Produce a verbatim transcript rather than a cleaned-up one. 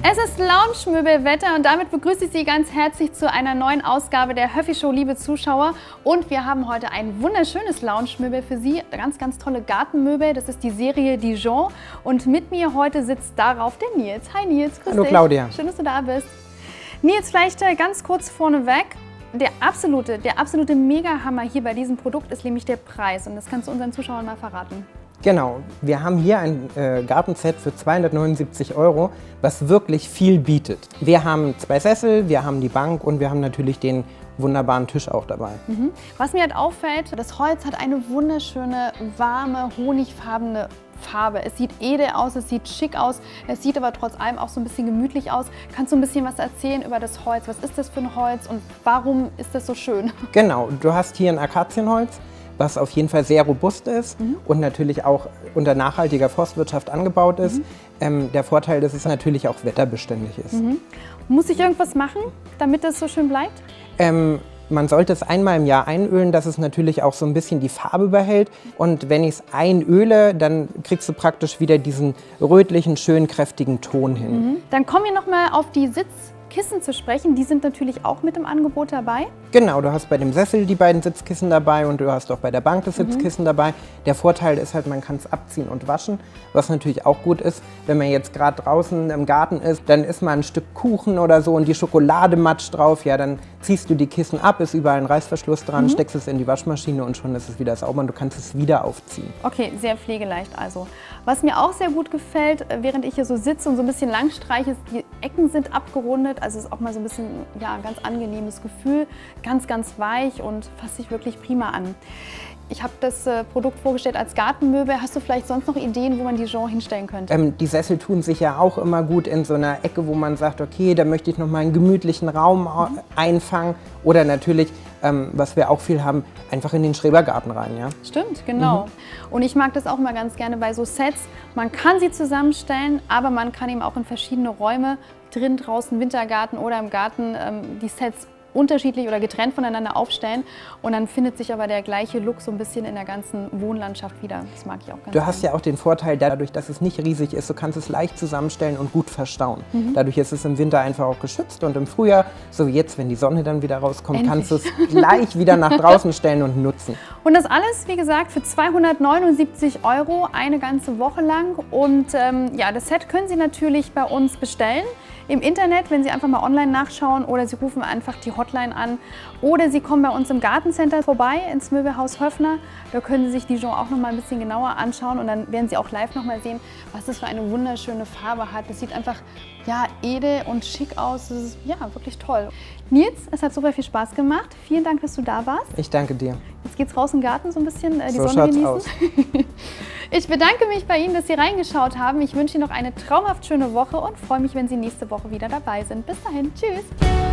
Es ist Lounge-Möbelwetter und damit begrüße ich Sie ganz herzlich zu einer neuen Ausgabe der Höffi Show, liebe Zuschauer. Und wir haben heute ein wunderschönes Lounge-Möbel für Sie, ganz, ganz tolle Gartenmöbel. Das ist die Serie Dijon und mit mir heute sitzt darauf der Nils. Hi Nils, grüß Hallo dich. Claudia. Schön, dass du da bist. Nils, vielleicht ganz kurz vorneweg. Der absolute, der absolute Mega-Hammer hier bei diesem Produkt ist nämlich der Preis und das kannst du unseren Zuschauern mal verraten. Genau, wir haben hier ein äh, Gartenset für zweihundertneunundsiebzig Euro, was wirklich viel bietet. Wir haben zwei Sessel, wir haben die Bank und wir haben natürlich den wunderbaren Tisch auch dabei. Mhm. Was mir halt auffällt, das Holz hat eine wunderschöne, warme, honigfarbene Farbe. Es sieht edel aus, es sieht schick aus, es sieht aber trotz allem auch so ein bisschen gemütlich aus. Kannst du ein bisschen was erzählen über das Holz? Was ist das für ein Holz und warum ist das so schön? Genau, du hast hier ein Akazienholz, was auf jeden Fall sehr robust ist mhm. und natürlich auch unter nachhaltiger Forstwirtschaft angebaut ist. Mhm. Ähm, der Vorteil, dass es natürlich auch wetterbeständig ist. Mhm. Muss ich irgendwas machen, damit es so schön bleibt? Ähm, man sollte es einmal im Jahr einölen, dass es natürlich auch so ein bisschen die Farbe behält. Und wenn ich es einöle, dann kriegst du praktisch wieder diesen rötlichen, schön kräftigen Ton hin. Mhm. Dann kommen wir noch mal auf die Sitzkissen zu sprechen. Die sind natürlich auch mit im Angebot dabei. Genau, du hast bei dem Sessel die beiden Sitzkissen dabei und du hast auch bei der Bank das Sitzkissen mhm. dabei. Der Vorteil ist halt, man kann es abziehen und waschen, was natürlich auch gut ist. Wenn man jetzt gerade draußen im Garten ist, dann isst man ein Stück Kuchen oder so und die Schokolade matscht drauf, ja, dann ziehst du die Kissen ab, ist überall ein Reißverschluss dran, mhm. steckst es in die Waschmaschine und schon ist es wieder sauber und du kannst es wieder aufziehen. Okay, sehr pflegeleicht also. Was mir auch sehr gut gefällt, während ich hier so sitze und so ein bisschen lang streiche, ist, die Ecken sind abgerundet, also es ist auch mal so ein bisschen, ja, ein ganz angenehmes Gefühl. Ganz, ganz weich und fasst sich wirklich prima an. Ich habe das äh, Produkt vorgestellt als Gartenmöbel. Hast du vielleicht sonst noch Ideen, wo man die Dijon hinstellen könnte? Ähm, die Sessel tun sich ja auch immer gut in so einer Ecke, wo man sagt, okay, da möchte ich noch mal einen gemütlichen Raum mhm. einfangen. Oder natürlich, ähm, was wir auch viel haben, einfach in den Schrebergarten rein. Ja? Stimmt, genau. Mhm. Und ich mag das auch immer ganz gerne bei so Sets. Man kann sie zusammenstellen, aber man kann eben auch in verschiedene Räume, drin, draußen, Wintergarten oder im Garten, ähm, die Sets unterschiedlich oder getrennt voneinander aufstellen und dann findet sich aber der gleiche Look so ein bisschen in der ganzen Wohnlandschaft wieder. Das mag ich auch ganz Du hast ja auch den Vorteil, dadurch, dass es nicht riesig ist, du kannst es leicht zusammenstellen und gut verstauen. Mhm. Dadurch ist es im Winter einfach auch geschützt und im Frühjahr, so wie jetzt, wenn die Sonne dann wieder rauskommt, Endlich. kannst du es gleich wieder nach draußen stellen und nutzen. Und das alles, wie gesagt, für zweihundertneunundsiebzig Euro eine ganze Woche lang und ähm, ja, das Set können Sie natürlich bei uns bestellen. Im Internet, wenn Sie einfach mal online nachschauen oder Sie rufen einfach die Hotline an oder Sie kommen bei uns im Gartencenter vorbei ins Möbelhaus Höffner. Da können Sie sich Dijon auch noch mal ein bisschen genauer anschauen und dann werden Sie auch live noch mal sehen, was das für eine wunderschöne Farbe hat. Das sieht einfach ja, edel und schick aus. Das ist ja wirklich toll. Nils, es hat super viel Spaß gemacht. Vielen Dank, dass du da warst. Ich danke dir. Jetzt geht's raus im Garten so ein bisschen äh, die so Sonne genießen. Aus. Ich bedanke mich bei Ihnen, dass Sie reingeschaut haben. Ich wünsche Ihnen noch eine traumhaft schöne Woche und freue mich, wenn Sie nächste Woche wieder dabei sind. Bis dahin, tschüss!